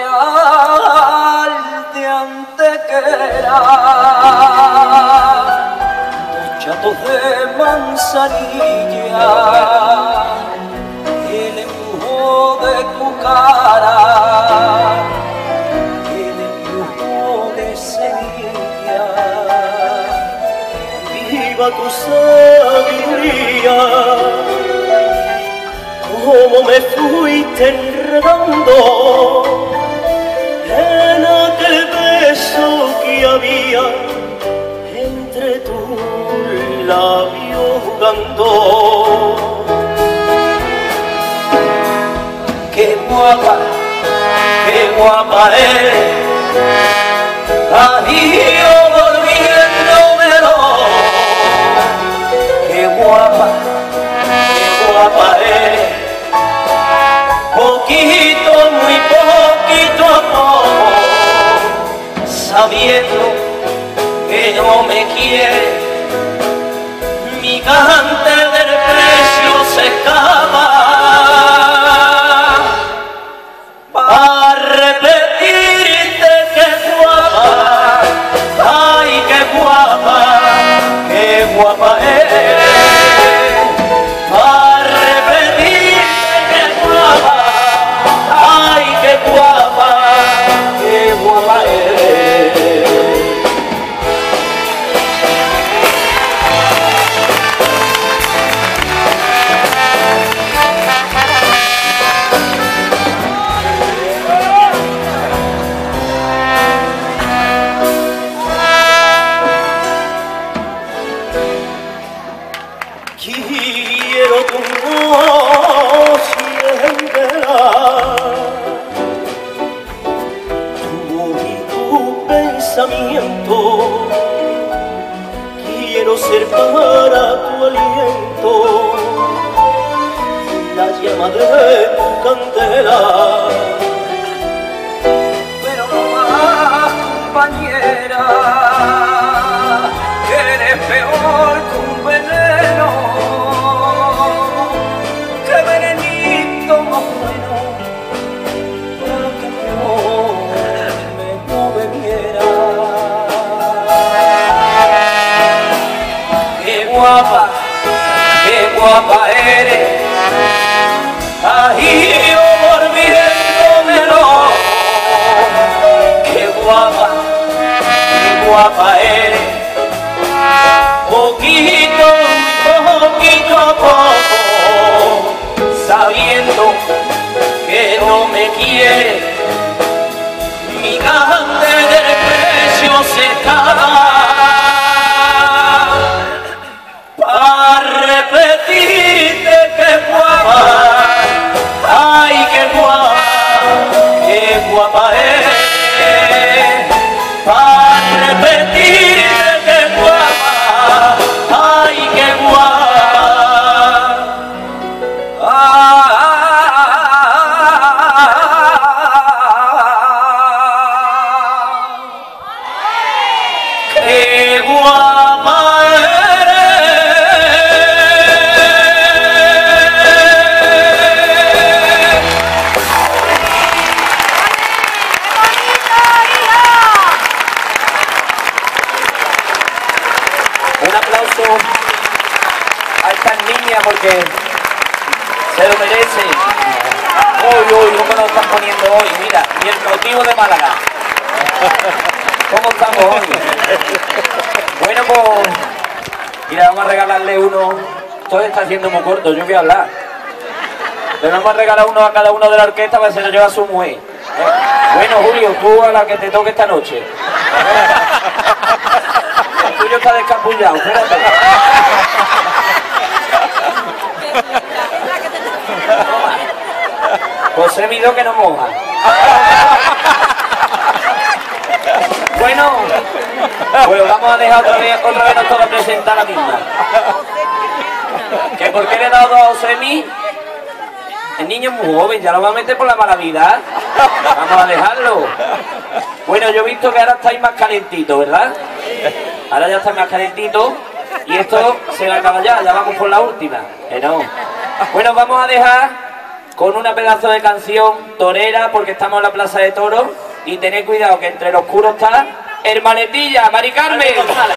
cordial de Antequera, los chatos de manzanilla, el embrujo de tu cara, el embrujo de Sevilla. Viva tu sabiduría, cómo me fuiste enredando en aquel beso que había entre tus labios jugando. Qué guapa eres, ahí yo volviéndomelo. Qué guapa eres, poquito, muy poquito a poco, sabiendo que no me quiere, mi cante del precio se escapa. Para repetirte que guapa, ay qué guapa eres. Para repetirte que guapa, ay qué guapa eres. Quiero tu noche entera, tu voz y tu pensamiento. Quiero ser para tu aliento, la llama de tu candela. Pero no más, compañera, que eres peor que un veneno. Que venenito más bueno, para que yo no bebiera. Qué guapa eres, ahí yo volviéndomelo. Qué guapa eres, poquito a poco, sabiendo que no me quiere, mi cante del precio se escapa. Para repetirte que guapa, ay qué guapa eres. Para repetirte que guapa, ay qué guapa. Qué guapa Un aplauso a estas niñas porque se lo merecen. Hoy, ¿cómo nos están poniendo hoy? Mira, y el cautivo de Málaga. ¿Cómo estamos hoy? Bueno, pues, mira, vamos a regalarle uno. Todo está haciendo muy corto, yo voy a hablar. Le vamos a regalar uno a cada uno de la orquesta para que se lo lleve a su mujer. Bueno, Julio, tú a la que te toque esta noche. El tuyo está descapullado, espérate. José Mido que no moja. Bueno, pues vamos a dejar otra vez nosotros a presentar la misma. ¿Que por qué le he dado a Josemi? El niño es muy joven, ya lo va a meter por la mala vida. Vamos a dejarlo. Bueno, yo he visto que ahora estáis más calentitos, ¿verdad? Ahora ya estáis más calentitos. Y esto se va a acabar ya vamos por la última. No. Bueno, vamos a dejar con una pedazo de canción torera, porque estamos en la Plaza de Toros, y tened cuidado que entre los oscuro está Hermanetilla, Mari Carmen.